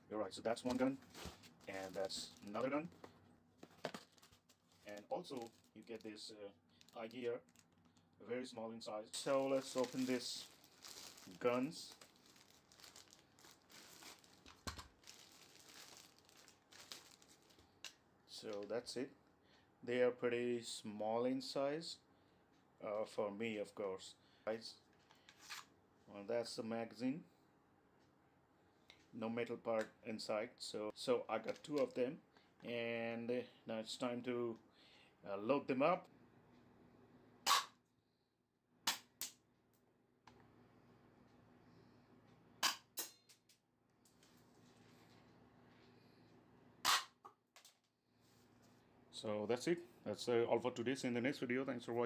Alright, so that's one gun, and that's another gun, and also you get this eye gear, very small in size. So let's open this guns. So that's it. They are pretty small in size, for me of course. Guys, well, that's the magazine. No metal part inside. So I got two of them, and now it's time to load them up. So that's it. That's all for today. See you in the next video. Thanks for watching.